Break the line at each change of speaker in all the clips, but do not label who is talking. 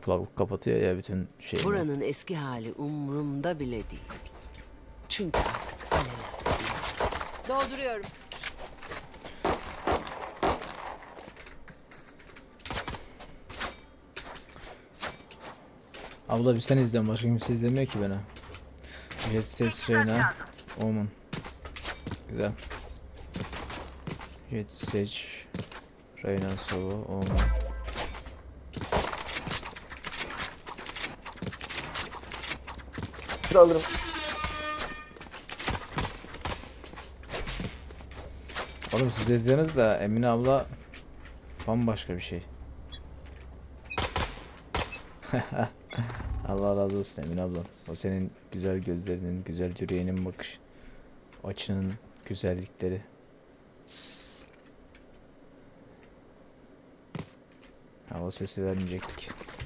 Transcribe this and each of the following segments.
Kulaklık kapatıyor ya bütün şeyi.
Buranın eski hali umurumda bile değil. Çünkü artık alelade değil. Dolduruyorum.
Abla bir sen izliyorsun, başka kimse izlemiyor ki beni. Jet Set Reyna Omen. Güzel. Jet Seç Reyna Sova Omen.
Şurada alırım.
Oğlum siz de izliyorsunuz da Emine abla bambaşka bir şey. Allah razı olsun Emine abla. O senin güzel gözlerinin, güzel yüreğinin bakış açının güzellikleri. Ha, o sesi vermeyecektik.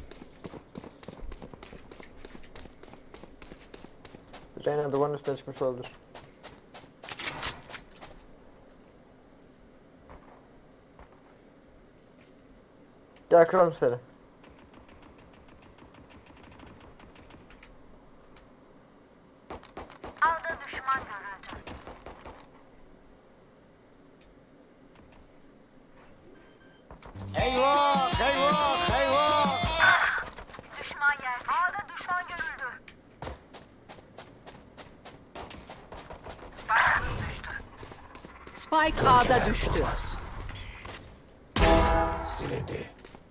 Reyna duvarın üstüne çıkmış olabilir. Gel kıralım seni.
Avda düşman görüldü.
Eyvah! Eyvah! Eyvah!
Düşman yer. Avda düşman görüldü.
Spike A'da düştü.
Silindi.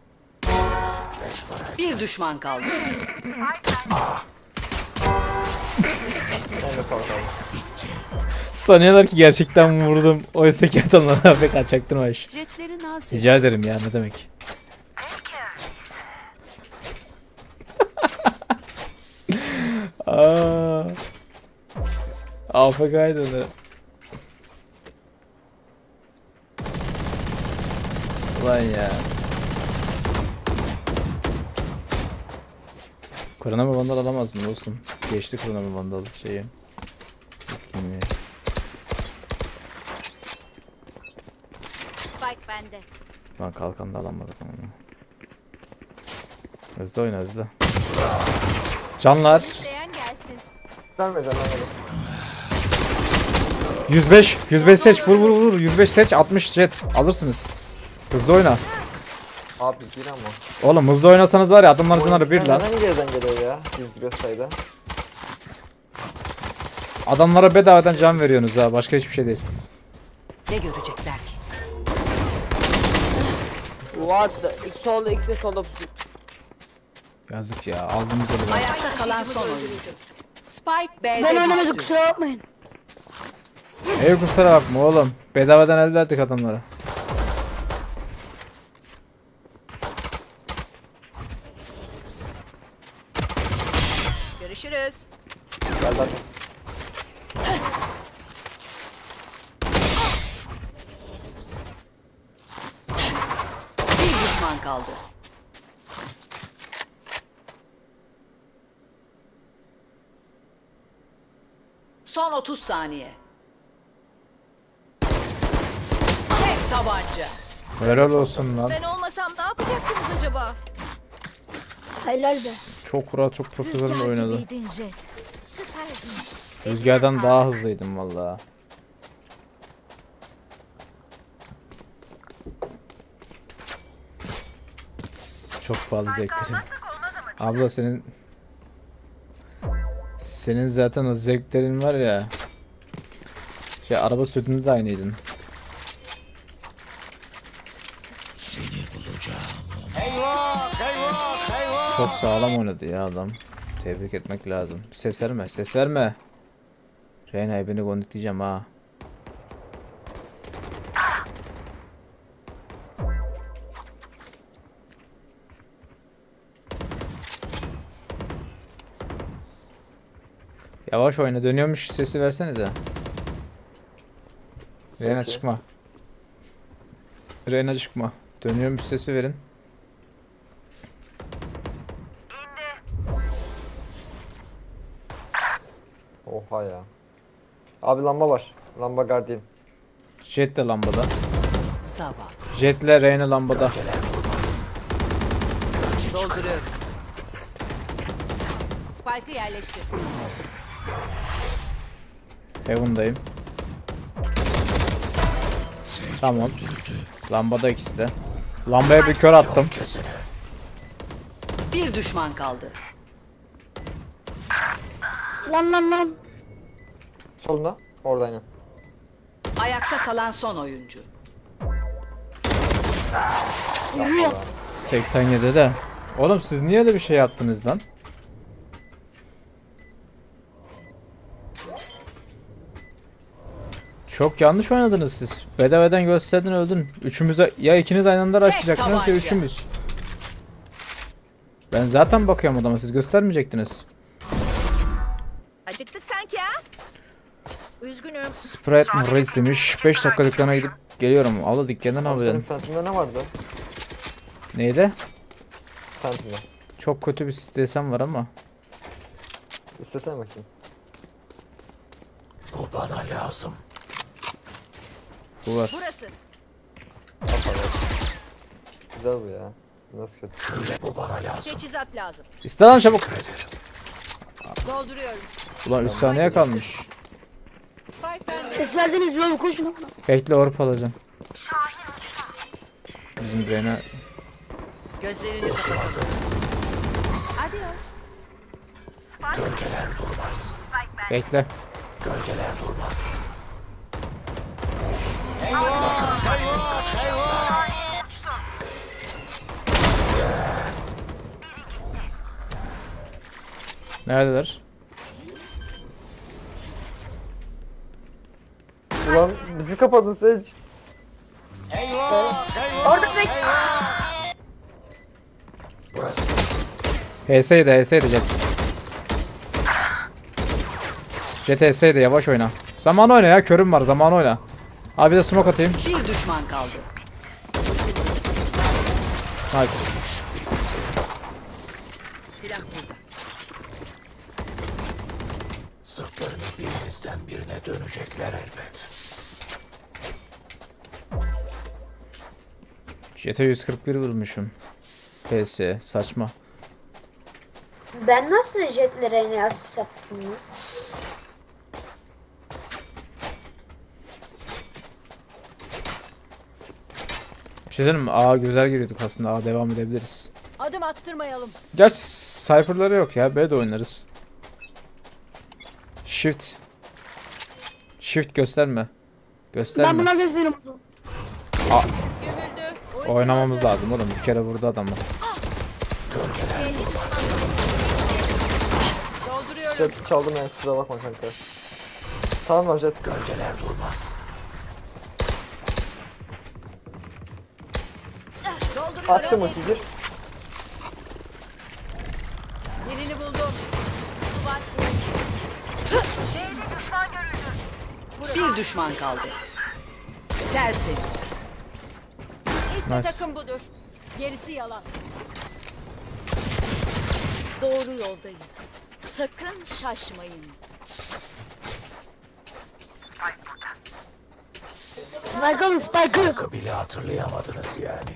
Bir düşman kaldı.
Sen de sağ ol abi.
Sanıyorlar ki gerçekten vurdum. Oysa ki adamlara pek açaktırmış.
Jetleri nazik.
Rica ederim ya, ne demek.
Peki.
Aaa. AFK'ydı onu. Ulan ya. Kronoma vandal alamazdın olsun. Geçti kronoma vandal şeyi. Etkinliği.
Spike bende.
Lan kalkan da alamadık onu. Hızlı oyna hızlı. Canlar.
İsteyen gelsin.
Vermeyeceğim ben bunu.
105 seç, vur vur vur. 105 seç, 60 jet alırsınız. Hızlı oyna.
Abi bir ama.
Oğlum hızlı oynasanız var ya, adamların canları bir lan.
Neden geriden geliyor ya? Biz giriyoruz sayıda.
Adamlara bedavadan can veriyorsunuz ha, başka hiçbir şey değil.
Ne görecekler ki?
What the? X solda, X de solda pusu.
Yazık ya, aldığımız eli.
Ayakta kalan son oyuncu. Spike B'de
Ben oynamadım,
düştü.
kusura bakmayın.
Ey kusura bakma oğlum. Bedavadan elde ettik adamları.
Görüşürüz.
Gel bak.
Bir düşman kaldı. Son 30 saniye. Tek tabanca.
Helal olsun lan.
Ben olmasam ne yapacaktınız acaba?
Helal be.
Çok rahat, çok profesyonel oynadı.
gibiydin Jet. Süperdin.
Rüzgardan daha hızlıydım vallahi. Çok fazla zevklerim. Abla senin zaten o zevklerin var ya. Şey, araba sürdüğünde de aynıydın.
Seni bulacağım. Eyvah! Eyvah! Eyvah!
Çok sağlam oynadı ya adam. Tebrik etmek lazım. Ses verme, ses verme. Reyna'yı beni kondikleyeceğim ha. Yavaş oyna, dönüyormuş sesi versenize. Reyna
Peki.
çıkma. Reyna çıkma. Dönüyormuş sesi verin.
Oha ya. Abi lamba var. Lamba Guardian.
Jet de lambada.
Sabah.
Jetle Reyna lambada.
Dolduruyorum. Spike'ı yerleştir.
Heaven'dayım. Tamam. Lambada ikisi de. Lambaya bir kör attım.
Bir düşman kaldı.
Lan.
Solunda. Orada aynen.
Ayakta kalan son oyuncu.
87'de. Oğlum siz niye öyle bir şey yaptınız lan? Çok yanlış oynadınız siz. Bedavadan gösterdin öldün. Üçümüze ya ikiniz aynı anda rushlayacaktınız ya
tabanca.
üçümüz. Ben zaten bakıyorum adama, siz göstermeyecektiniz.
Acıktık sanki ha? Üzgünüm.
Sprite mı reis demiş. 5 dakika dükkana gidip geliyorum. Allah dükkandan
Senin
abilerim.
Phantom'da ne vardı?
Neydi?
Phantom'da.
Çok kötü bir desem var ama.
İstesene bakayım.
Bu bana lazım.
Bu var.
Burası.
Güzel bu ya. Nasıl kötü?
Şöyle bu bana lazım.
Teçhizat lazım.
İste lan çabuk.
Dolduruyorum.
Ulan 3 saniye kalmış.
Spike bende.
Ses verdiniz mi oğlum, koşun.
Bekle orp alacağım. Bizim Reyna
Gözlerini kapatın.
Adios.
Gölgeler durmaz.
bekle.
Gölgeler durmaz.
Neredeler?
Ulan bizi kapadın Sage.
Burası.
HS'ydi Jet. Jet HS'ydi, yavaş oyna. Zaman oyna ya, körüm var, zaman oyna. Abi de smoke atayım.
Bir düşman kaldı.
Nice.
Silah burada.
Sırtlarını birinizden birine dönecekler elbet.
Jet'e 141 vurmuşum. PS saçma.
Ben nasıl jetlere ne asist yaptım ya?
Bir şey diyeyim mi? A güzel giriyorduk aslında. A devam edebiliriz.
Adım attırmayalım.
Gerçi Cypher'ları yok ya. B de oynarız. Shift. Shift gösterme.
Ben
Gösterme.
buna ses veriyorum.
Gömüldü.
Oynamamız lazım oğlum. Bir kere vurdu adamı.
Dolduruyorum.
Jet çaldım yani, kusura bakma kanka. Sağ var Jet.
Gölgeler durmaz.
Açtım ulti gir.
Birini buldum. Duvar.
C'de düşman görüldü.
Bir düşman kaldı. Tersi.
İşte
Nice.
takım budur. Gerisi yalan. Doğru yoldayız. Sakın şaşmayın.
Spike alın, Spike'ı.
Bile hatırlayamadınız yani.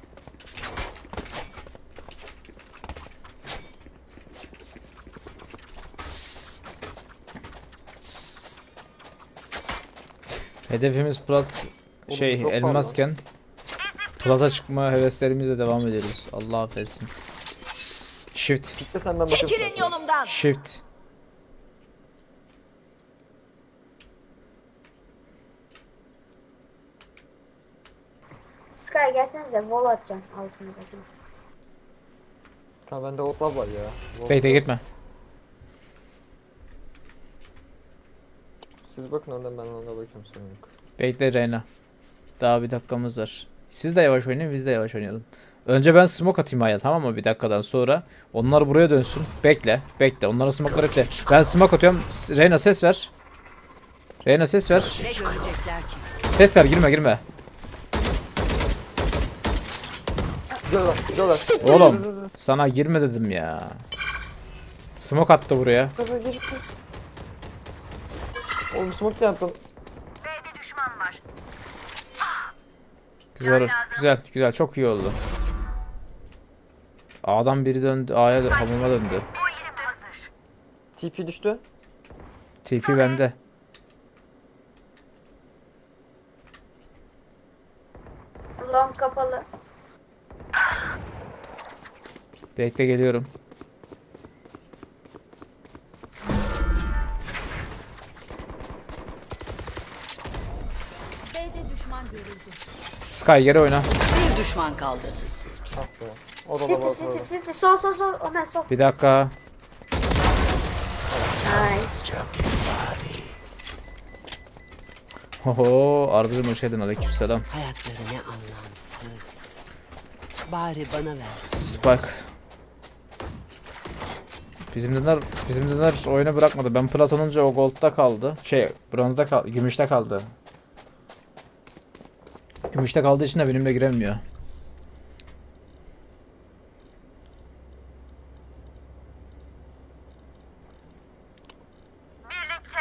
Hedefimiz plat şey
çok
elmasken plata çıkma heveslerimizle devam ediyoruz. Allah affetsin. Shift.
Bitti sen, ben bakayım.
Çekilin yolumdan.
Shift.
Sky gelsenize, wall atacağım altımıza.
Tamam, bende otlar var ya.
Bekle gitme.
Siz bakın oradan, ben ona bakıyorum, sorun yok.
Bekle Reyna. Daha bir dakikamız var. Siz de yavaş oynayın, biz de yavaş oynayalım. Önce ben smoke atayım Aya, tamam mı, bir dakikadan sonra. Onlar buraya dönsün. Bekle. Bekle. Onlara smoke'ları bekle. Ben smoke atıyorum. Reyna ses ver. Reyna ses ver.
Ne görecekler ki?
Ses ver, girme.
Güzel güzel.
Oğlum sana girme dedim ya. Smoke attı buraya.
Oğlum smoke ne yaptın?
B'de düşman var.
Güzel. Çok iyi oldu. A'dan biri döndü. A'ya hamama döndü.
Ultim hazır.
TP düştü.
TP bende.
Long kapalı.
Bekle geliyorum.
B'de düşman görüldü.
Sky geri oyna.
Bir düşman kaldı.
Ah be. O da
City
baba.
city city. Sol sol sol. Ömer sol.
Bir dakika.
Nice.
Oho, Arda'cığım hoş geldin. Aleykümselam.
Hayatları ne anlamsız. Bari bana versin.
Spike. Bizimdeler oyunu bırakmadı. Ben plat olunca o gold'da kaldı. Bronzda kaldı. Gümüşte kaldı. Gümüşte kaldığı için de benimle giremiyor.
Birlikte.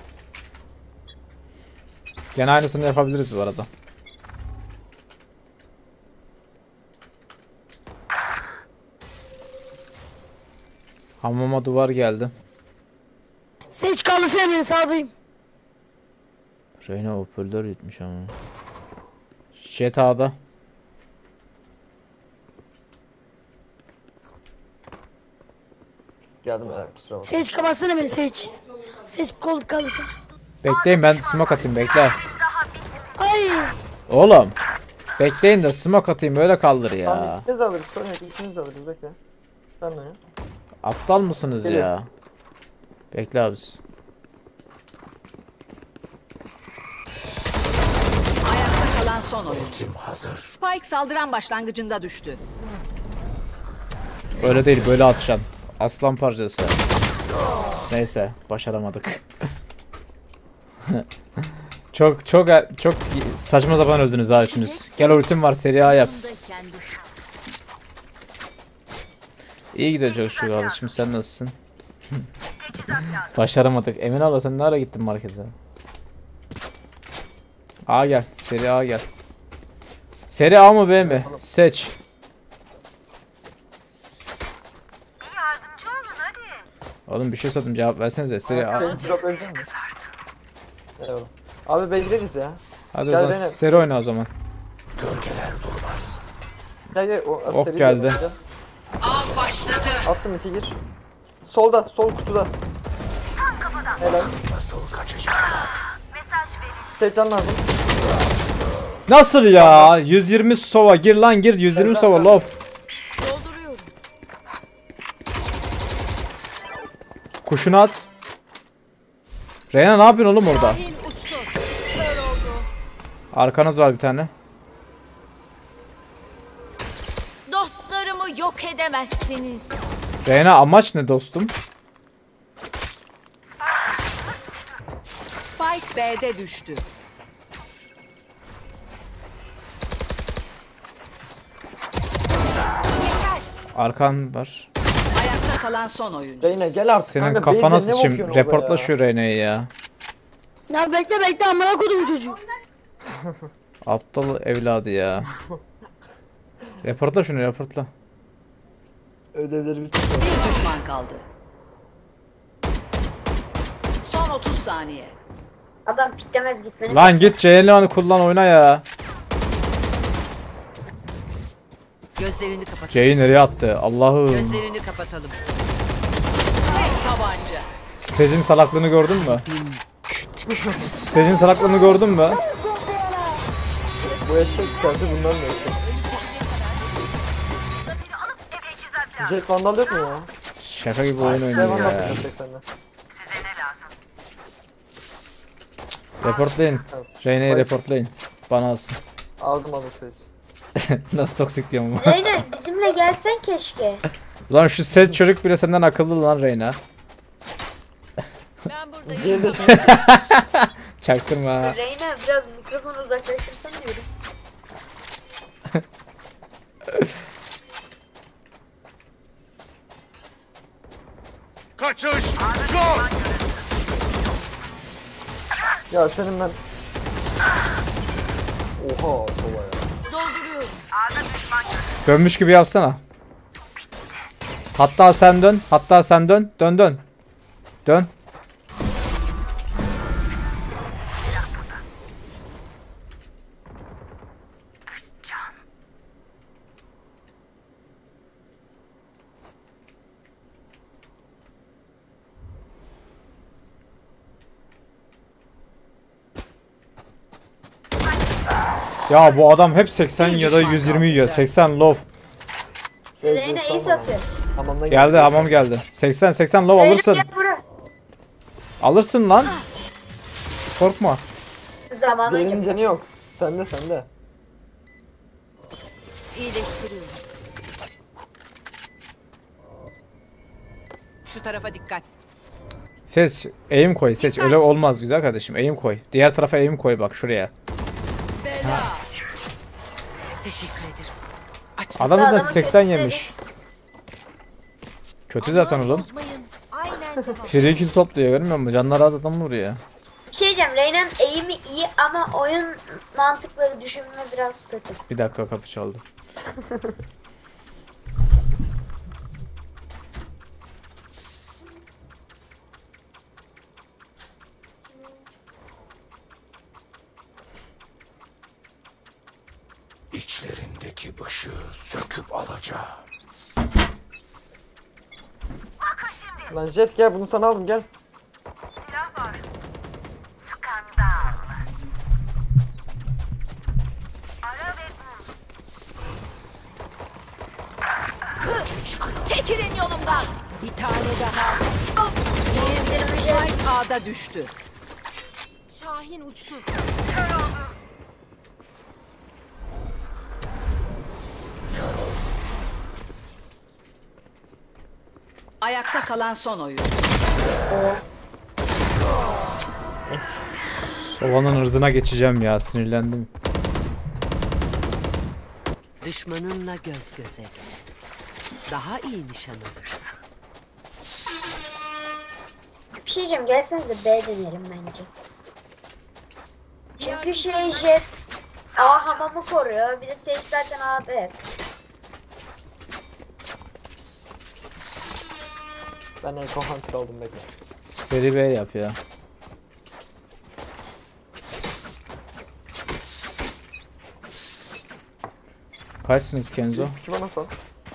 Gene aynısını yapabiliriz bu arada. Hamama duvar geldi.
Seç kalırsa beni sağlayayım.
Reyna hoparlör yutmuş ama. Jet A'da.
Geldim kusura bakma.
Seç kapatsana beni seç. Seç kol kalırsa.
Bekleyin ben smoke atayım bekle.
Ay.
Oğlum. Bekleyin de smoke atayım öyle kaldır
Tamam
ya.
ikimiz de alırız. Sorun yok ikimiz de alırız bekle. Ben de ya.
Aptal mısınız
Geliyor.
ya? Bekle abis.
Ayakta kalan son oyuncu.
Kim hazır?
Spike saldıran başlangıcında düştü.
Öyle değil böyle atacaksın. Aslan parçası. Neyse başaramadık. çok saçma sapan öldünüz ha üçünüz. Gel ultim var seri A yap.
Bundayken düş.
İyi gidiyor çok şükür kardeşim sen nasılsın? Başaramadık. Emin abla sen nereye gittin markete? A gel. Seri A gel. Seri A mı B mi? Seç.
Bir yardımcı olun hadi.
Oğlum bir şey sordum cevap versenize. Seri A.
Senin drop öldü mü? Eyvallah. Abi bekleriz ya.
Hadi o
Gel
zaman
Zeynep.
seri oyna o zaman.
Gölgeler durmaz.
Gel gel.
Ok
seri
geldi.
yapacağız.
Av başladı.
Attım iki gir. Solda sol kutuda. Helal.
Nasıl kaçacaklar?
Mesaj verin.
Seç can lazım.
Nasıl ya? 120 sova gir lan gir 120 sova lob.
Dolduruyorum.
Kuşunu at. Reyna ne yapıyorsun oğlum orada?
Şahin uçtu. Kör oldu.
Arkanız var bir tane.
Dostlarımı yok edemezsiniz.
Reyna amaç ne dostum?
Spike B'de düştü.
Arkan var.
Ayakta kalan son oyuncu.
Reyna gel artık.
Senin
kanka,
kafana
base'de ne
sıçayım.
bakıyorsun orada
Reportla
ya?
şu Reyna'yı ya.
Ya bekle amına kodum çocuğu.
Aptal evladı ya. Reportla şunu reportla.
Ödevleri bitti.
Bir düşman kaldı. Son 30 saniye.
Adam piklemez gitmeni.
Lan git CL'ni kullan oyna ya.
Gözlerini kapatalım.
C'yi nereye attı? Allah'ım.
Gözlerini kapatalım. Tek tabanca.
Sejin salaklığını gördün mü? Sejin salaklığını gördün mü?
Bu eşek çıkarsa bundan da eşek.
Zaferi alıp teçhizat lazım.
Jet vandal yok mu ya?
Şaka gibi oyun
Ne
oynuyor
vandal
ya.
çıkarsak senden?
Size ne lazım?
Reportlayın. Reyna'yı
Bak.
reportlayın. Bana alsın.
Aldım Seç.
Nasıl toksik diyorum.
Reyna bizimle gelsen keşke.
Ulan şu set çocuk bile senden akıllı lan Reyna.
Ben buradayım.
Diğeri de şimdi.
Çaktırma.
Reyna biraz mikrofonu uzaklaştırsan diyorum.
Kaçış! Yok!
Ya senin ben. Oha sola ya.
Dolduruyorum.
Dönmüş gibi yapsana. Hatta sen dön. Hatta sen dön. Dön dön. Dön. Ya bu adam hep 80 ya da 120 yiyor. 80 low.
Reyna iyi satıyor.
Hamamdan
Geldi, hamam geldi. 80 low alırsın.
Reyna gel buraya.
Alırsın lan. Korkma.
Zamanı
Diğerinin
yok.
canı yok. Sende.
İyileştiriyorum.
Şu tarafa dikkat.
Seç, eğim koy. Seç. Öyle olmaz güzel kardeşim. Eğim koy. Diğer tarafa eğim koy bak şuraya.
Bela. Teşekkür ederim. Aç.
Adam da
Adamın
80
kötüsü
yemiş. Kötü zaten oğlum.
Bozmayın. Aynen devam.
Free kill topluyor görmüyor musun? Canları az adam vuruyor.
Bir şey diyeceğim. Reyna'nın eğimi iyi ama oyun mantıkları düşünme biraz kötü.
Bir dakika kapı çaldı.
İçlerindeki ışığı söküp alacağım.
Bakın şimdi.
Lan Jet gel, bunu sana aldım, gel.
Silah var. Skandal. Ara ve bul.
Çekilin yolumdan.
Bir tane daha.
120
Spike A'da düştü.
Şahin uçtu.
Kör oldu.
Ayakta kalan son oyun.
Sovanın ırzına geçeceğim ya, sinirlendim.
Düşmanınla göz göze gel. Daha iyi nişan alırsın.
Bir şey diyeceğim. Gelsenize B deneyelim bence. Çünkü Jet A hamamı koruyor. Bir de Sage zaten AB.
Ben Eko Hunter oldum, bekle.
Seri B yap ya. Kaçsınız Kenzo?
Peki bana sal.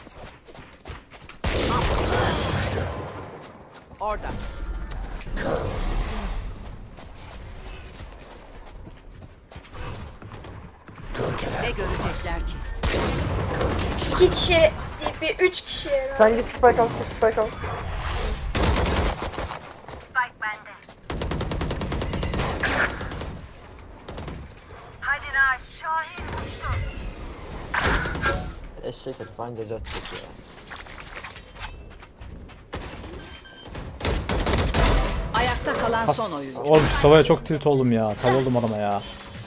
Orada. Ne görecekler ki?
2 kişi CP 3 kişi.
Sen git spike al, spike al.
Spike bende. Hadi Naş. Şahin uçtu.
Eşek herif, anca Jet çekiyor.
Ayakta kalan son oyun.
Oğlum şu Sova'ya çok tilt oldum ya. Tav oldum adama ya.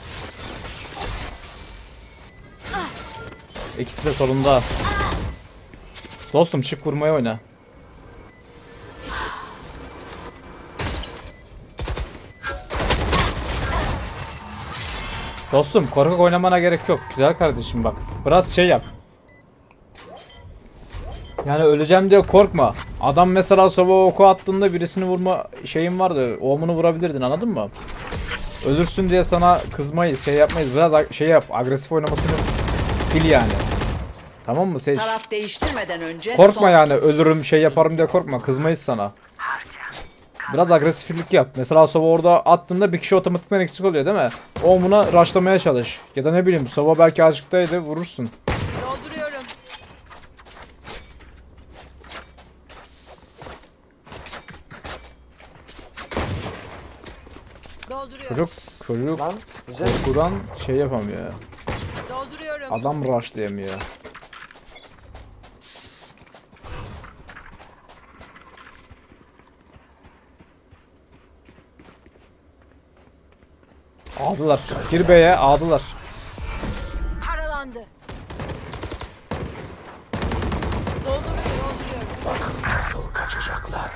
İkisi de solunda. Dostum çık vurmaya oyna. Dostum korkak oynamana gerek yok. Güzel kardeşim bak. Biraz şey yap. Yani öleceğim diye korkma. Adam mesela Sova oku attığında birisini vurma şeyin vardı. Omunu vurabilirdin, anladın mı? Ölürsün diye sana kızmayız, şey yapmayız. Biraz şey yap, agresif oynamasını bil yani. Tamam mı Sage?
Taraf değiştirmeden önce
Korkma
son
yani, ölürüm şey yaparım diye korkma. Kızmayız sana. Biraz agresiflik yap. Mesela Sova orada attığında bir kişi otomatikman eksik oluyor değil mi? Omuna rushlamaya çalış. Ya da ne bileyim Sova belki açıktaydı, vurursun.
Dolduruyorum. Dolduruyorum.
Çocuk
Lan Jet,
korkudan şey yapamıyor.
Dolduruyorum.
Adam rushlayamıyor. Aldılar. Gir B'ye aldılar.
Paralandı. Dolduruyorum.
Bakın nasıl kaçacaklar.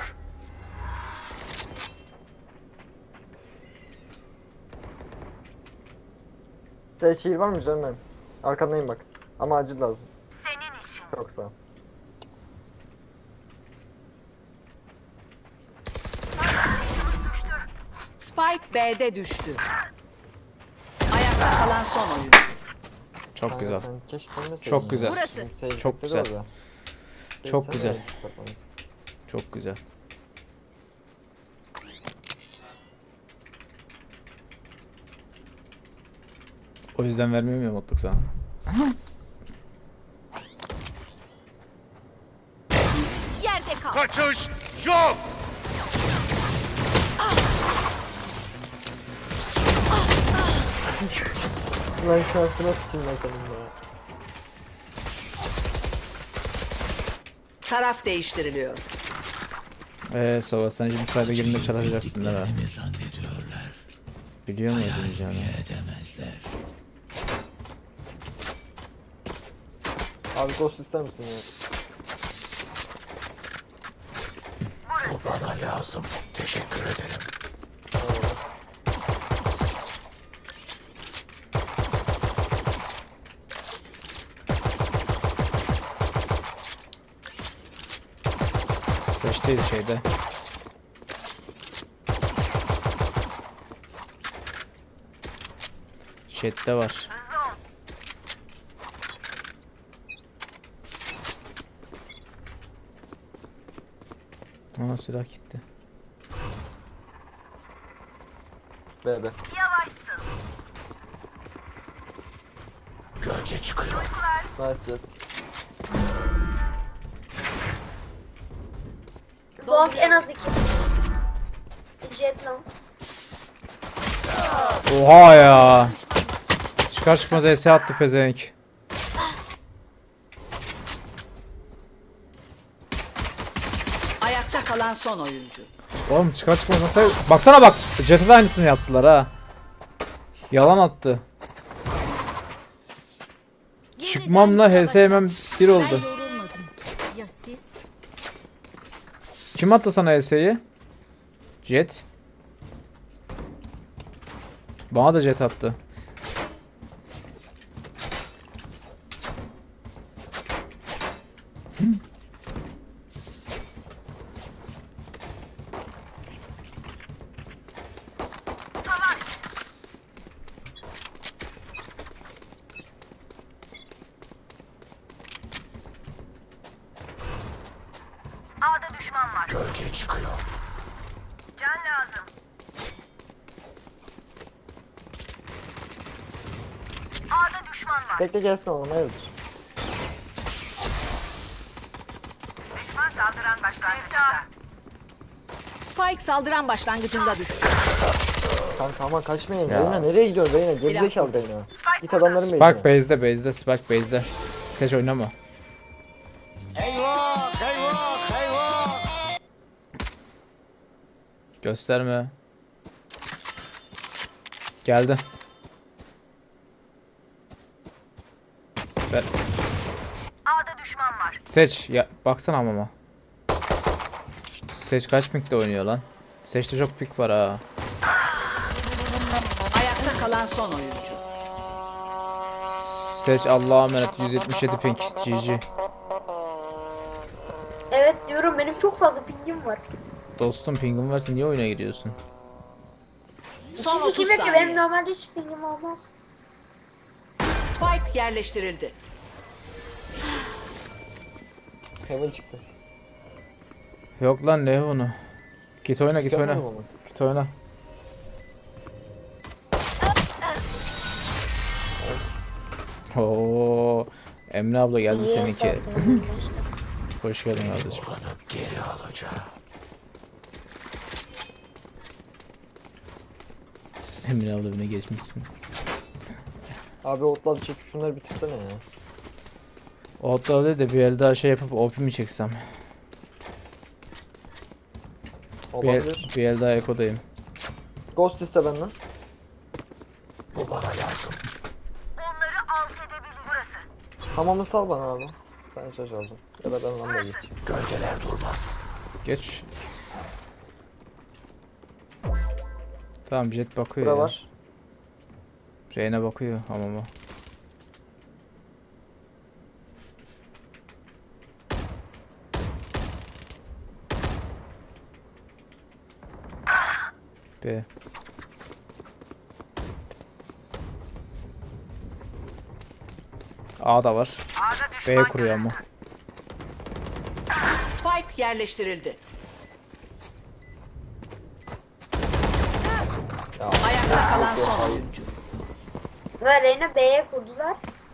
şiir var mı canım benim? Arkandayım bak. Ama acil lazım.
Senin için.
Yoksa.
Spike B'de düştü. Ayakta kalan son oyuncu.
Çok
Kanka
güzel.
sen keşke dönmeseydin
Çok
ya.
güzel.
Burası.
Seyirci
Çok
bekledi
güzel.
orada.
Çok
Sen
güzel.
de bakma.
Çok güzel. O yüzden vermiyorum ya mutluluk sana.
Yerde kal.
Kaçış yok.
Lan şansına sıçayım ben senin ya.
Taraf değiştiriliyor.
Sova sen şimdi kayda girmeye çalışacaksın değil mi?
Ne zannediyorlar?
Biliyor muydun canım?
Edemezler.
Abi ghost ister misin ya?
O bana lazım. Teşekkür ederim.
Seçtiydi şeyde. Chat'te var. Aa silah gitti.
BB.
Yavaşsın.
Gölge çıkıyor.
Nice jet.
Long en az 2. Jet long.
Oha ya. Çıkar çıkmaz ES attı pezevenk.
Ayakta kalan son oyuncu.
Oğlum çıkar çıkmaz nasıl? Baksana bak. Jet'e de aynısını yaptılar ha. Yalan attı. Çıkmamla HSM'm bir oldu.
yorulmadım. Ya siz?
Kim attı sana HS'yi? Jet. Bana da Jet attı.
A'da düşman var.
Gölge çıkıyor.
Can lazım. A'da düşman var.
Bekle gelsin oğlum hayırdır?
Düşman saldıran başlangıçta.
Spike saldıran başlangıcında düştü.
Kanka ama kaçmayın.
Ya.
Reyna nereye gidiyorsun Reyna? Gerizekalı Reyna. Git adamların
Spike
base'ine.
base'de, Spike base'de. Seç oynama. Gösterme. Geldi. Ver.
A'da düşman var.
Seç. Ya baksana ama. Seç kaç pinkte oynuyor lan? Seçte çok pik var ha.
Ayakta kalan son oyuncu.
Seç Allah'a emanet 177 pink. GG.
Evet diyorum benim çok fazla pingim var.
Dostum pingin varsa niye oyuna giriyorsun?
Son
Hiç
30
pingim yok ki
saniye.
benim normalde hiç pingim olmaz.
Spike yerleştirildi.
Heaven çıktı.
Yok lan ne onu? Git oyna git oyna.
Yapmadım ama.
Git oyna. Oo, Emre abla geldi
Niye
seninki.
saldırdın işte?
Hoş geldin kardeşim.
Olanı geri alacağım.
Emre abla bine geçmişsin.
Abi otları çekip şunları bitirsene ya.
O hatta de bir el daha şey yapıp OP mi çeksem?
Olabilir.
Bir el daha Eko'dayım.
Ghost iste benden.
Bu bana lazım.
Onları alt edebilir. Burası.
Hamamı sal bana abi. Ben şaş aldım. Ya da ben lamba geçeyim.
Gölgeler durmaz.
Geç. Tamam Jet bakıyor
Bura
ya.
var.
Reyna bakıyor hamama. B. A da var. B kuruyor ama.
Spike yerleştirildi. Ayakta kalan son oyuncu.
Ve Reyna B'ye kurdular.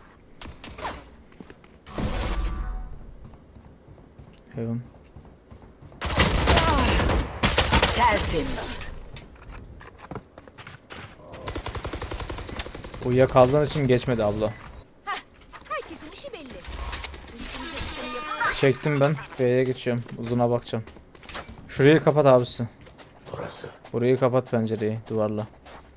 Heaven.
Tertemiz.
Uyuyakaldığın için geçmedi abla.
Herkesin işi belli.
Çektim ben. B'ye geçiyorum. Uzuna bakacağım. Şurayı kapat abisi.
Burası.
Burayı kapat, pencereyi duvarla.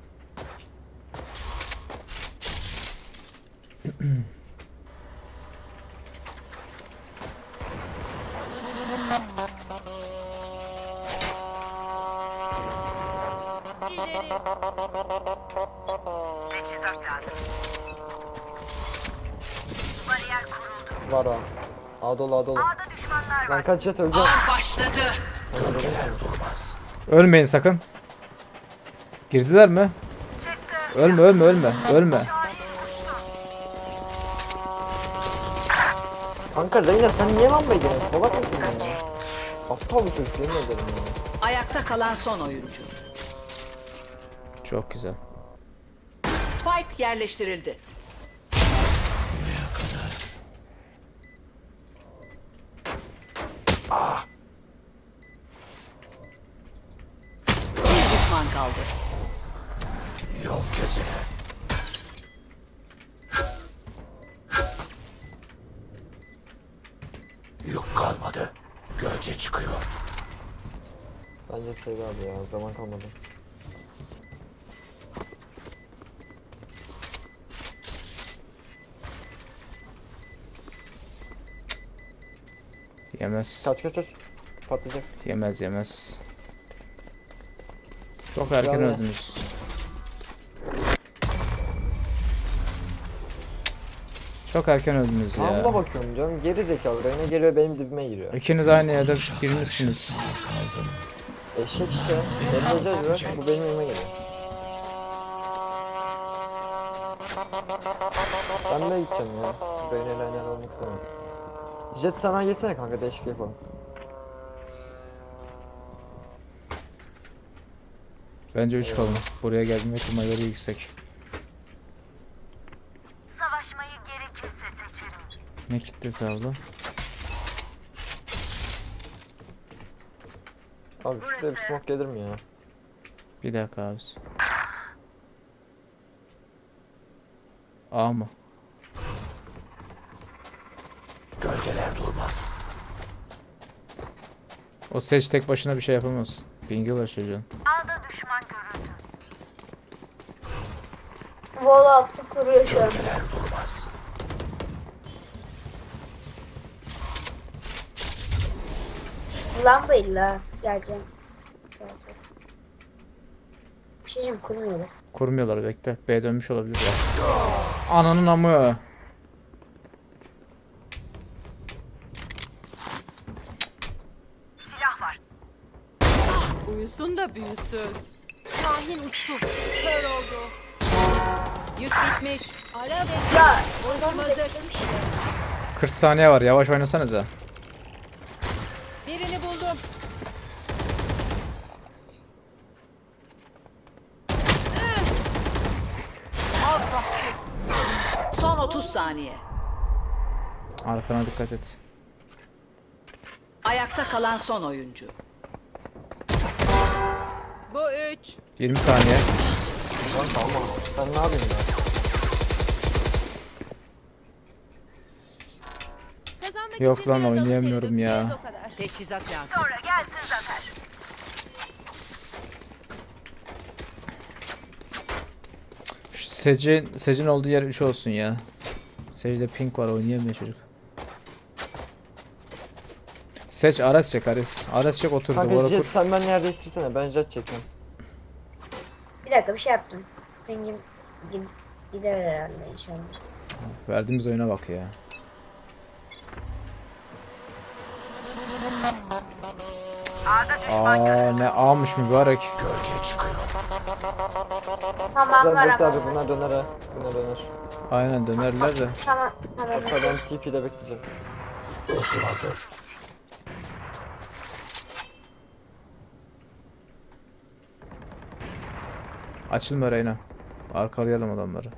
Bariyer kuruldu.
Var o. A dolu A dolu.
A'da düşmanlar var.
Lan kaç jet öleceğim.
Başladı.
Gölgeler durmaz.
Ölmeyin sakın. Girdiler mi? Ölme ölme ölme. Ölme.
Kanka Reyna sen niye lambaya giriyorsun? Salak mısın ya? Aptal bir çocuk yemin ederim ya.
Ayakta kalan son oyuncu.
Çok güzel.
Spike yerleştirildi. Bir düşman kaldı.
Yol kesene. Yük kalmadı. Gölge çıkıyor.
Bence sev abi ya, zaman kalmadı.
Yemez.
Kaç kaç kaç. Patlayacak.
Yemez yemez. Çok erken
Yani.
öldünüz. Çok erken öldünüz
Lamba
ya.
bakıyorum diyorum, geri zekalı Reyna geliyor benim dibime giriyor.
İkiniz aynı yerde girmişsiniz.
Eşek işte. Deneyeceğiz ya. Bu benim elime geliyor. Ben de gideceğim ya. Reyna ile aynen olmak istemiyorum. Jet sana yesene kanka, değişik yapalım.
Bence 3 kalın. Buraya gelme ihtimalleri yüksek.
Savaşmayı gerekirse seçerim.
Ne kitlesi abla?
Abi şurada bir smoke gelir mi ya?
Bir dakika abi. A mı?
Gölgeler durmaz.
O seç tek başına bir şey yapamaz. Pingi var çocuğun.
A'da düşman görüldü.
Wall attı kuruyor şu an.
Gölgeler durmaz.
Lamba illa geleceğim. Geleceğiz. Bir şey diyeceğim, kurmuyorlar.
Kurmuyorlar, bekle. B dönmüş olabilir ya. Ananın amı.
Silah var.
Uyusun da büyüsün.
Kahin uçtu.
Kör oldu. Yük bitmiş.
Ara ve
Ya
Ultim hazır.
40 saniye var, yavaş oynasanıza.
Birini buldum.
Son 30 saniye.
Arkana dikkat et.
Ayakta kalan son oyuncu.
Bu 3.
20 saniye.
Lan tamam. Sen ne yapayım ya?
Kazanmak
Yok
için
lan,
biraz
oynayamıyorum
alışverişe
ya.
gideceğiz o kadar.
Teçhizat lazım.
Sonra gelsin zafer.
Şu Sage'in olduğu yer 3 olsun ya. Sage'de pink var, oynayamıyor çocuk. Sage Ares çek, Ares çek, otur
Kanka
duvara
Jet
kur.
sen ben yer değiştirsene, ben Jet çekeyim.
bir dakika, bir şey yaptım. Pingim gider herhalde inşallah.
Verdiğimiz oyuna bak ya. Aa ne almış mübarek.
Gölge çıkıyor.
Tamam var
Jet
ama.
abi bunlar döner ha. Bunlar döner.
Aynen dönerler de.
Tamam. Tamam.
Hatta ben TP'de bekleyeceğim.
Ultim hazır.
Açılma Reyna. Arkalayalım adamları.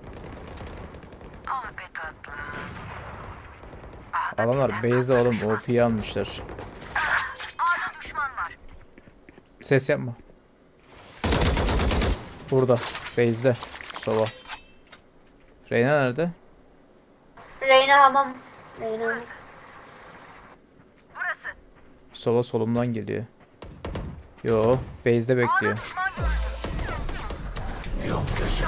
Adamlar base'e oğlum OP'yi almışlar.
A'da düşman var.
Ses yapma. Burada. Base'de. Sova. Reyna nerede?
Reyna hamam. Reyna hamam.
Burası.
Sova solumdan geliyor. Yo, base'de bekliyor.
Düşman görüldü.
Yum gözünü.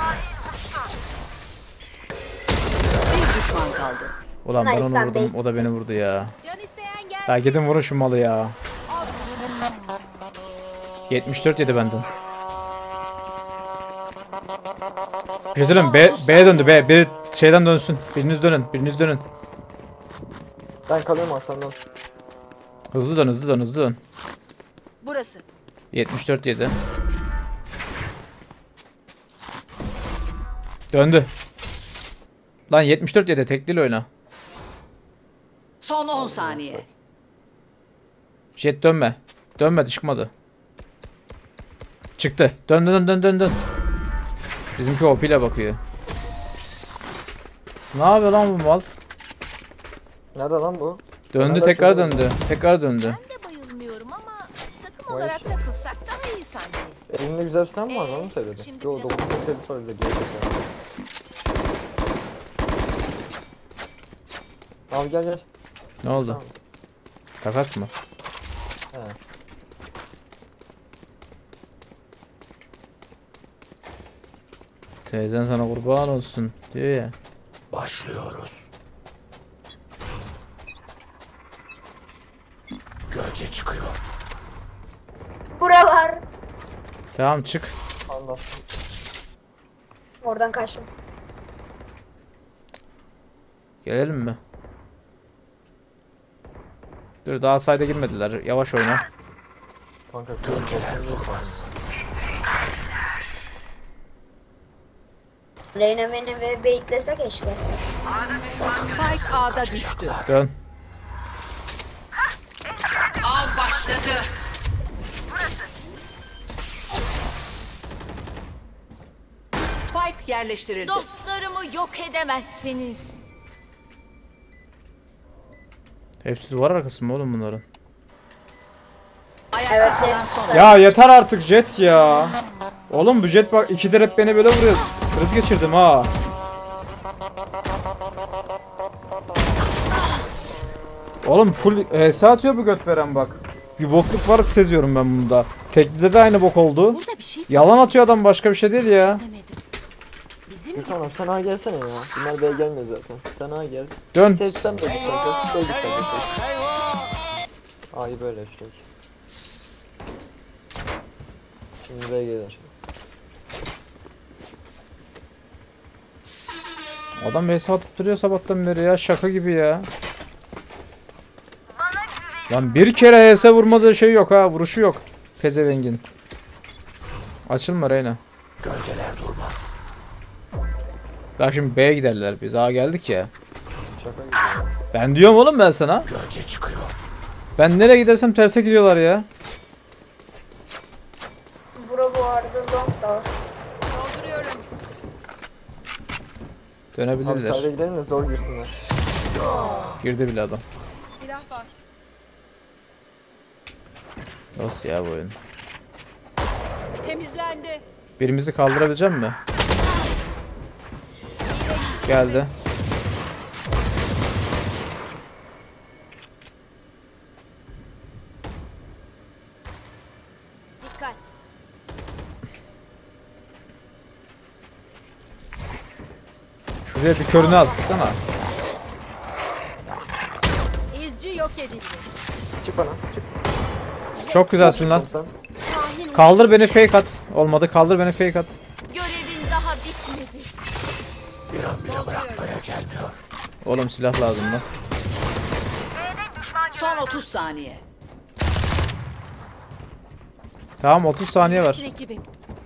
Bir düşman kaldı.
Ulan ben
Nice
onu
lan,
vurdum,
base.
o da beni vurdu ya.
Can isteyen gel.
Ya gidin vurun şu malı ya. 74 yedi benden. Bir şey söyleyeyim mi? B'ye döndü B. Biri şeyden dönsün. Biriniz dönün. Biriniz dönün.
Ben kalıyorum Hasan'dan.
Hızlı dön hızlı dön hızlı dön.
Burası.
74 yedi. Döndü. Lan 74 yedi tekliyle oyna.
Son 10 saniye.
Jet dönme. Dönmedi çıkmadı. Çıktı. Dön dön dön dön dön. Bizimki OP ile bakıyor. Ne yapıyor lan bu mal?
Nerede lan bu?
Döndü
Bana
tekrar
da şöyle-
döndü. Tekrar döndü.
Ben de bayılmıyorum ama takım
Vay
olarak
şey.
takılsak daha iyi sanki.
Elinde güzel bir silah mı var? Onu mu söyledi?
Şimdi
Yo 9 kredisi var öyle gelecek yani. Abi gel gel.
Ne oldu?
Tamam.
Takas mı?
He.
Teyzen sana kurban olsun diyor ya.
Başlıyoruz. Gölge çıkıyor.
Bura var.
Tamam çık.
Allah.
Oradan kaçtım.
Gelelim mi? Dur daha sayda girmediler. Yavaş oyna.
Kanka
Gölgeler durmaz.
Reyna beni ve beyitlese keşke.
Spike A'da düştü.
Dön.
Av başladı. Spike yerleştirildi.
Dostlarımı yok edemezsiniz.
Hepsi duvar arkası mı oğlum bunların?
Ayakta
Evet,
kalan
hepsi.
son.
Ya yeter artık Jet ya. Oğlum bu Jet bak ikidir hep beni böyle vuruyor. Kriz geçirdim ha. Oğlum full HS atıyor bu göt veren bak. Bir bokluk var seziyorum ben bunda. Teklide de aynı bok oldu.
Burada bir şey
Yalan atıyor adam başka bir şey değil ya.
semedim. Bizim
Gürkan abi sen A gelsene ya. Bunlar B'ye gelmiyor zaten. Sen A gel.
Dön.
Seçsem de git kanka. Şey git kanka. A'yı böyle şey. Şimdi B'ye gelir.
Adam HS atıp duruyor sabahtan beri ya şaka gibi ya. Lan bir kere HS vurmadığı şey yok ha vuruşu yok. Pezevengin. Açılma Reyna.
Gölgeler durmaz.
Bak şimdi B'ye giderler biz A geldik ya.
Şaka gibi ya.
Ben diyorum oğlum ben sana.
Gölge çıkıyor.
Ben nereye gidersem terse gidiyorlar ya.
Bura bu arada long da var.
Dolduruyorum.
Abi
Dönebilirler.
sahile gidelim de zor girsinler.
Girdi bile adam.
Silah var.
Nasıl ya bu oyun?
Temizlendi.
Birimizi kaldırabilecek mi? Geldi.
dikkat.
Şuraya bir körünü atsana.
İzci yok edildi.
Çık bana çık.
Çok güzelsin lan.
Sen.
Kahin
Kaldır beni fake at. Olmadı kaldır beni fake at.
görevin daha bitmedi.
Bir an bile bırakmaya gelmiyor.
Oğlum silah lazım lan.
B'de düşman görüldü.
Son 30 saniye.
Tamam 30 saniye var.
Ekibim.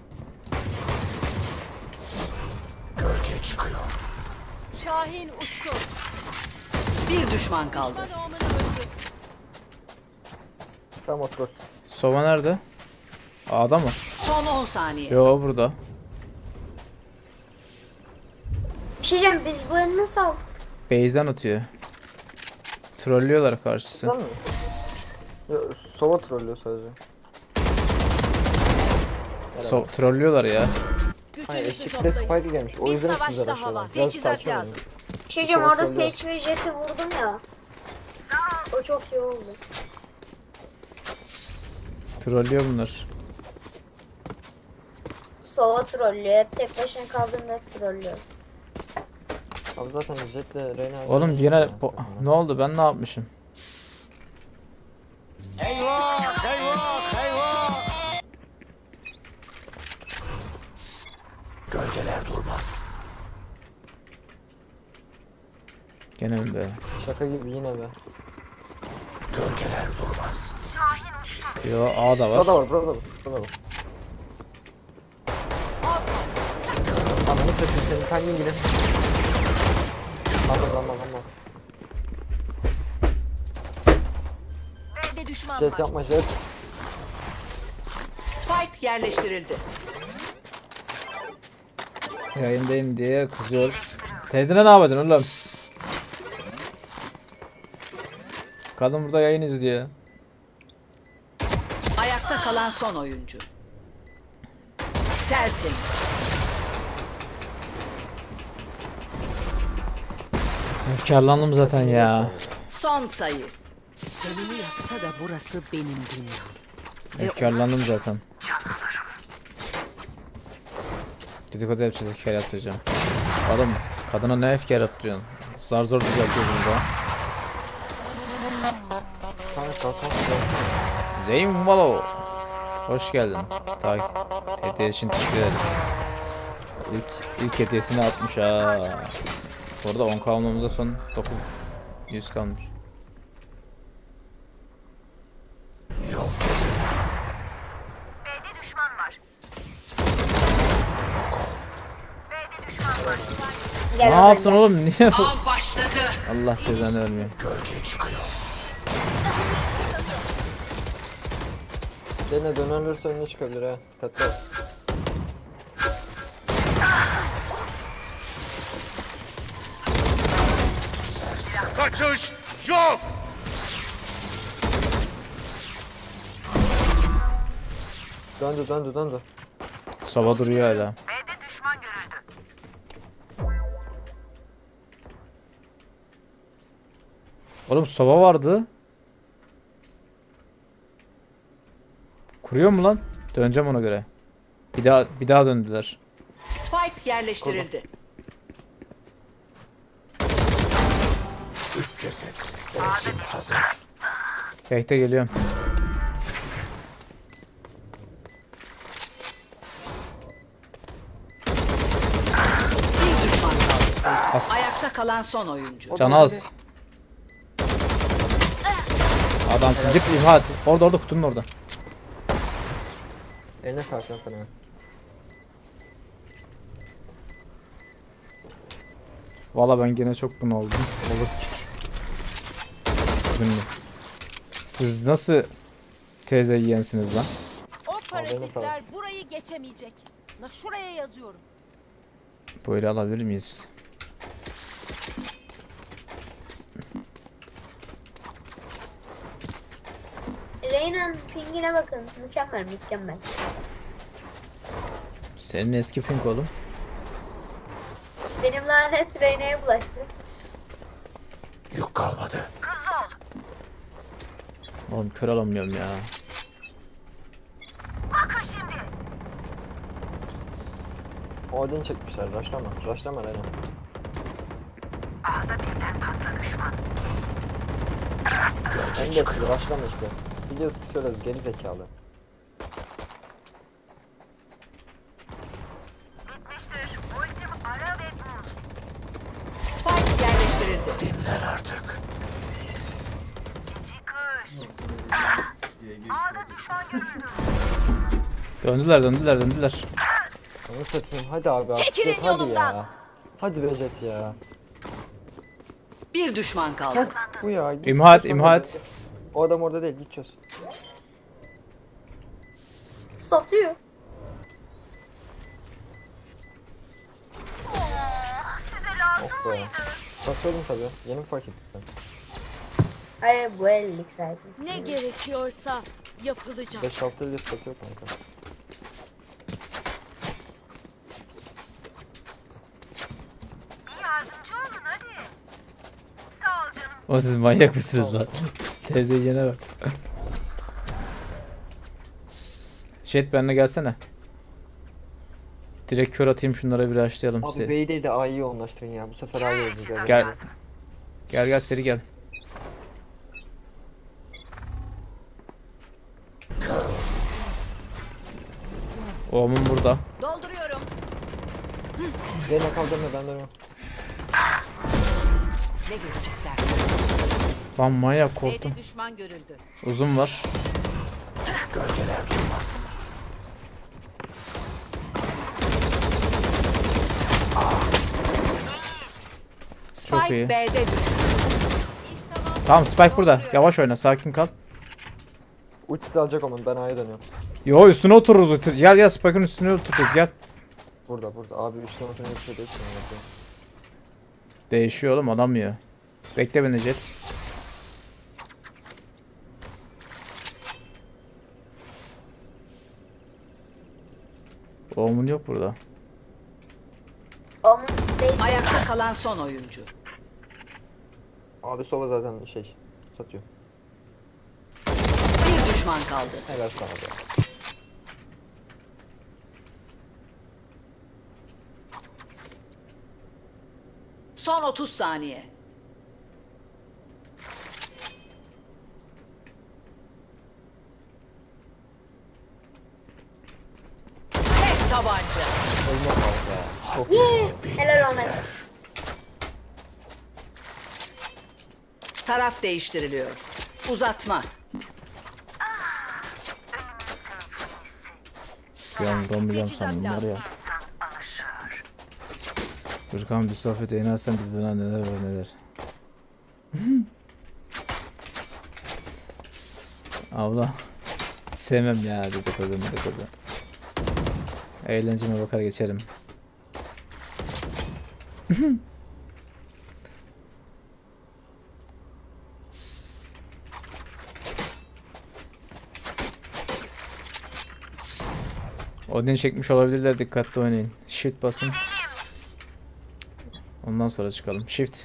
Gölge çıkıyor.
Şahin uçtu.
Bir düşman kaldı.
Düşman oğlunu öldü.
Tamam otur.
Sova nerede? A'da mı?
Son 10 saniye.
Yo burada.
Bir şey diyeceğim, biz bu eli nasıl aldık?
Base'den atıyor. Trollüyorlar karşısı.
Sen mi? Ya, Sova trollüyor sadece.
Trollüyorlar ya.
Hayır
Gücünüzü
ekipte
toplayın.
Spike gelmiş. O
Bir
yüzden
savaş
sizlere
daha
aşıyorlar.
var.
Biraz
Teçhizat
sakin olun.
lazım.
Bir şey diyeceğim, orada
Trollüyor.
Sage ve Jet'i vurdum ya. O çok iyi oldu.
Trollüyor bunlar.
Sova trollüyor. Hep tek başına kaldığında hep trollüyor.
Abi zaten Jet'le Reyna...
Oğlum yine ne oldu? Ben ne yapmışım?
Gölgeler durmaz.
Gene mi be?
Şaka gibi yine be.
Gölgeler durmaz.
Yo A da var.
Burada var, burada var. Burada var. Ananı satayım senin kanyin yine. Anladım.
B'de düşman
Jet
var.
yapma Jet.
Spike yerleştirildi.
Yayındayım diye kızıyor. Teyzene ne yapacaksın oğlum? Kadın burada yayın izliyor.
Ayakta kalan son oyuncu. Tersin.
Karlandım zaten ya.
Son sayı. Canımı yaksa da burası benim dünyam.
Karlandım zaten. Dedikodu yapacağız, efkar yaptıracağım. Oğlum kadına ne efkar yaptırıyorsun? Zar zor düzeltiyoruz burada.
Kanka.
Zeyn Valo. Hoş geldin. Hediye için teşekkür ederim. İlk hediyesini atmış ha. Orada 10 kalmamıza son 900 kalmış.
Yol kesin.
B'de düşman var. B'de düşman var.
Gel
Ne
oradan
yaptın
gel.
oğlum? Niye bu?
Av başladı.
Allah cezanı vermiyor.
Gölge çıkıyor.
Reyna dönerlerse önüne çıkabilir ha. Dikkatli ol.
Kaçış yok.
Döndü.
Soba duruyor hala.
B'de düşman görüldü.
Oğlum soba vardı. Kuruyor mu lan? Döneceğim ona göre. Bir daha döndüler.
Spike yerleştirildi.
3 ceset. Eğitim hazır.
Bekle geliyorum.
Bir düşman kaldı.
As.
Ayakta kalan son oyuncu.
Can az. Adamsın. Git imha et. Orada kutunun orada.
Eline sağlık lan sana.
Valla ben gene çok bunaldım. Olur. Bugün de. Siz nasıl teyze yiyensiniz lan?
O
Haberine
parazitler burayı geçemeyecek. Şuraya yazıyorum.
Böyle alabilir miyiz?
Reyna'nın pingine bakın. Mükemmel.
Senin eski pink oğlum.
Benim lanet Reyna'ya bulaştı.
Yük kalmadı.
Oğlum kör alamıyorum ya.
Bakın şimdi.
Odin çekmişler. Rushlama Reyna.
A'da birden fazla düşman.
En de eski rushlama işte. Biliyoruz ki söyleriz geri zekalı.
Bitmiştir. Ultim ara ve bul.
Spike yerleştirildi.
Dinlen artık.
Cici kuş. A'da düşman görüldü.
Döndüler.
Onu satayım hadi abi.
Çekilin
Hadi
yolumdan.
ya. Hadi be Jet ya.
Bir düşman kaldı.
Bu ya. git
İmha et,
çöz
imha
bana.
et.
O adam orada değil, git çöz.
Satıyor.
Size lazım
Oh be. Satıyordum tabii. Yeni mi fark ettin sen?
Hayır bu ellik sahibi.
Ne gerekiyorsa yapılacak.
5-6 yıldır satıyor kanka.
Bir yardımcı olun hadi. Sağ ol canım.
O siz manyak mısınız lan? Teyzeyene bak. Jet benimle gelsene. Direkt kör atayım şunlara bir açlayalım
Abi
size.
B'yi değil de A'yı yoğunlaştırın ya. Bu sefer A'yı öleceğiz.
Gel. Gel seri gel. Oğlum burada.
Dolduruyorum.
Reyna kaldırma, ben dönüyorum.
Ne görecekler?
Lan manyak korktum.
B'de düşman görüldü.
Uzun var.
Gölgeler durmaz.
Çok
Spike
iyi.
B'de düştü.
Tamam Spike burada. Yavaş oyna, sakin kal.
Ultisi alacak onun, ben A'ya dönüyorum.
Yo üstüne otururuz. Gel Spike'ın üstüne oturacağız gel.
Burada. Abi üstüne oturunca bir şey değişmiyor.
Değişiyor oğlum adam ya. Bekle beni Jet. Oğlumun yok burada.
Onun değil.
Ayakta kalan son oyuncu.
Abi Sova zaten satıyor.
Bir düşman kaldı.
Helal sana be.
Son 30 saniye. Tek tabanca.
Ölme kanka. Çok iyi.
Helal olmadı.
Taraf değiştiriliyor. Uzatma.
Bir an vuramayacağım sandım var ya. Furkan bir sohbet inersen bizden neler var neler. Abla. Sevmem ya dedikodu. Eğlenceme bakar geçerim. Odin çekmiş olabilirler, dikkatli oynayın. Shift basın. Ondan sonra çıkalım. Shift.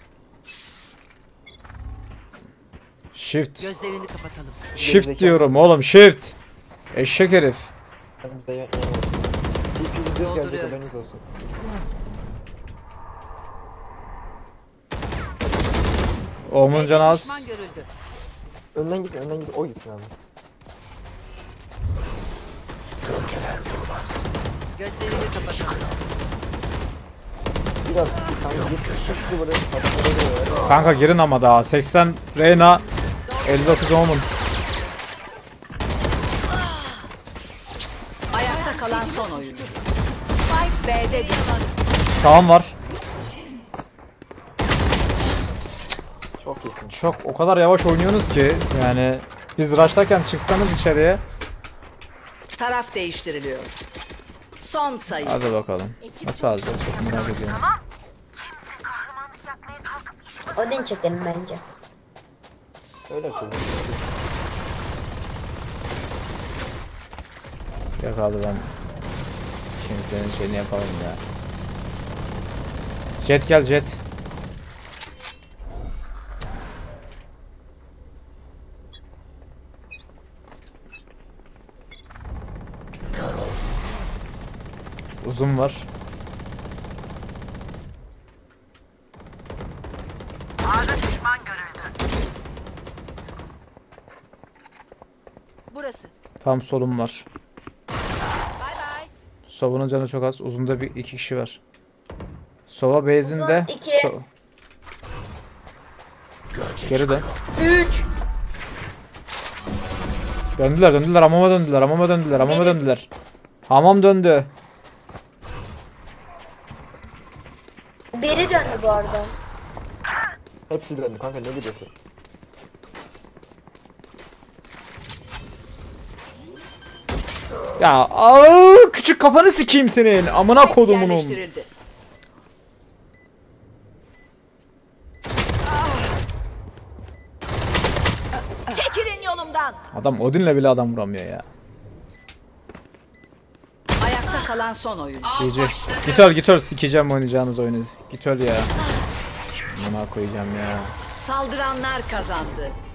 Gözlerini kapatalım.
Shift diyorum oğlum, shift. Eşek herif.
Biz de yanıyoruz. TP gelecek,
Dolduruyorum.
haberiniz olsun.
Oğlumun canı az.
Düşman görüldü.
Önden git. O gitsin abi.
Gölgeler durmaz.
Gözlerini kapatalım.
Biraz kanka git. Şu duvarı. Adamları vuruyor.
Kanka girin ama daha. 80 Reyna. 59 Oğlumun.
Ayakta kalan son oyuncu. Spike B'de düştü.
Sağım var.
Çok iyisin.
Çok o kadar yavaş oynuyorsunuz ki yani biz rushlarken çıksanız içeriye.
Taraf değiştiriliyor. Son sayı.
Hadi bakalım. Nasıl alacağız çok merak ediyorum.
Kahramanlık yapmaya kalkıp işime
Odin çekelim bence.
Öyle yapacağız.
Yok abi ben şimdi senin şeyini yapalım ya. Jet gel Jet. Uzun var.
A'da düşman görüldü.
Burası.
Tam solum var.
Bay bay.
Sova'nın canı çok az. Uzunda bir iki kişi var. Sova base'inde.
Uzun iki.
Geri dön.
3.
Döndüler hamama döndüler. Hamam döndü.
Biri döndü bu arada.
Hepsi döndü kanka, ne gidiyorsun?
Ya küçük kafanı sikeyim senin. Amına kodumunum.
Yerleştirildi.
Çekilin yolumdan.
Adam Odin'le bile adam vuramıyor ya.
Ayakta kalan son oyuncu.
Gitör sikeceğim oynayacağınız oyunu. Gitör ya. Amına koyacağım ya.
Saldıranlar kazandı.